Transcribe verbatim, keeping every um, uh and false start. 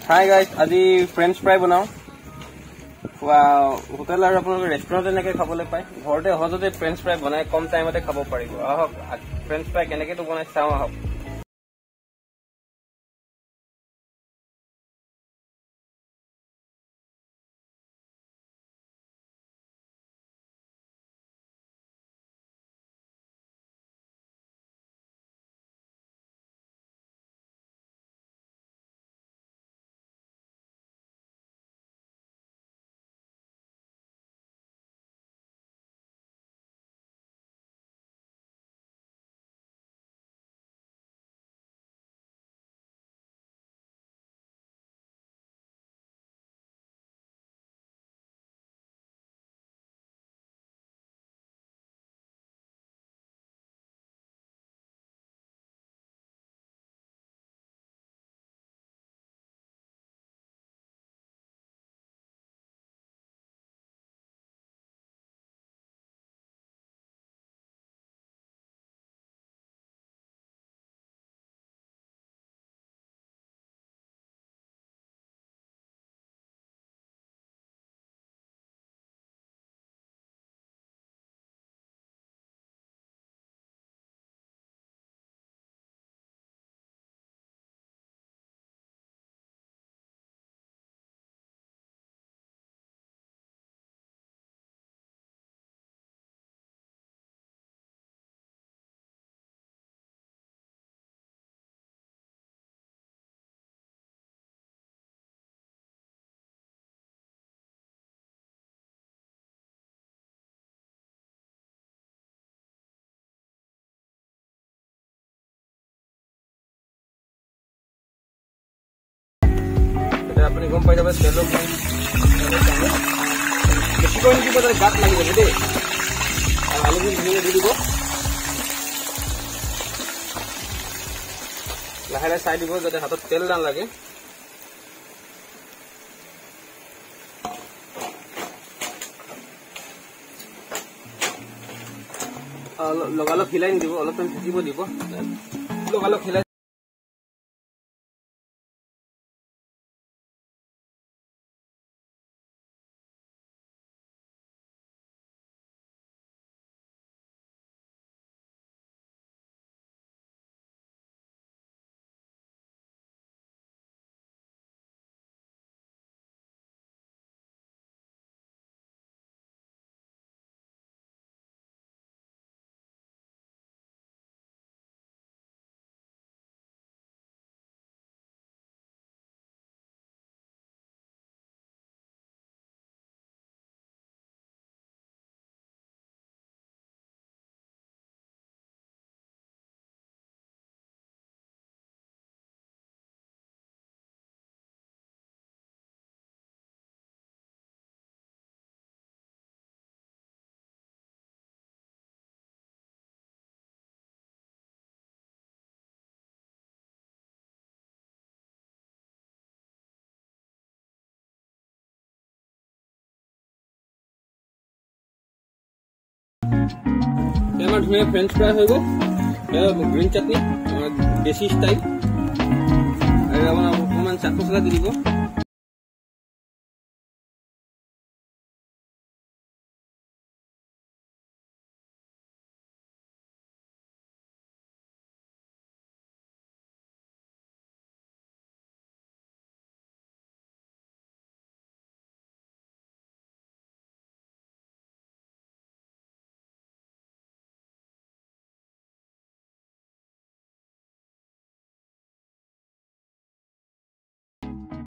हाय guys আজি french fry बनाओ hotel और अपन रेस्टोरेंट एनेके खाबले पाए घरते हजते फ्रेंच फ्राई बनाए कम टाइमते खाब पारिब आहक फ्रेंच फ्राई केनेके तो बनाय चाও आहक अपनी गम पाई जाबे तेल बेसि कोन की बदल गात लागि जाबे दे आलू भी धुनिया दे दिबो लाहेला साइ दिबो जते हातत तेल दान लागे लगालो खिलाई दिबो अलप टाइम থাকিবो दिबो लगालो खिलाई আমার ধুনিয়া ফ্রেঞ্চ ফ্রাই হয়ে গেল গ্রিন চাটনি দেশি স্টাইল আর আমরা অকমান চাট মশলা দিয়ে দিব